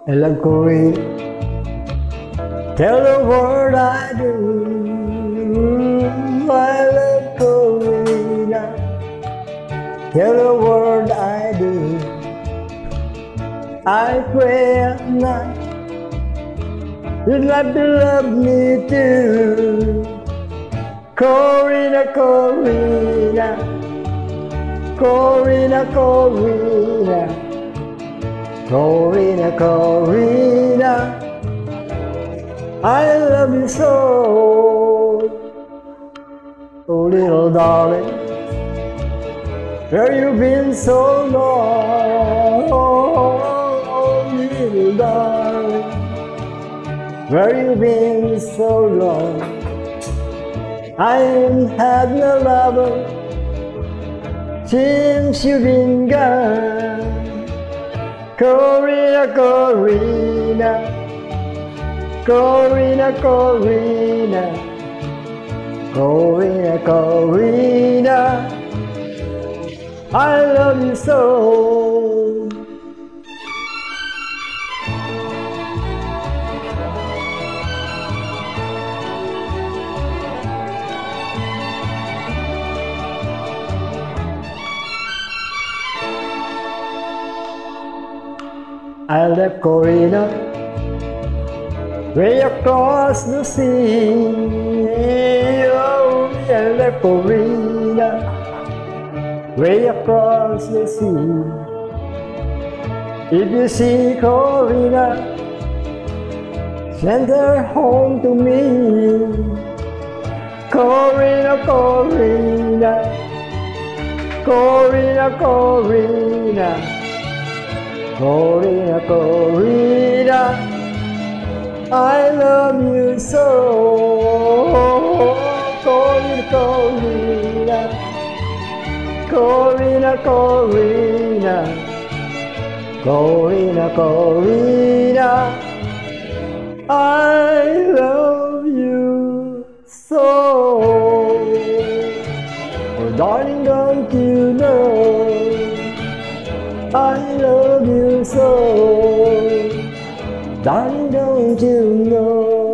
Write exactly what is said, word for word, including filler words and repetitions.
I love Corrina. Tell the world I do. I love Corrina. Tell the world I do. I pray at night you'd like to love me too. Corrina, Corrina, Corrina, Corrina, Corrina, Corrina, I love you so. Oh little darling, where you been so long? Oh little darling, where you been so long? I ain't had no lover since you've been gone. Corrina, Corrina, Corrina, Corrina, Corrina, Corrina, I love you so. I left Corrina way across the sea. Oh, I left Corrina way across the sea. If you see Corrina, send her home to me. Corrina, Corrina, Corrina, Corrina, Corrina, Corrina, I love you so. Corrina, Corrina, Corrina, Corrina, Corrina, Corrina, I love you so. Oh darling, don't you know I love you so, darling, don't you know?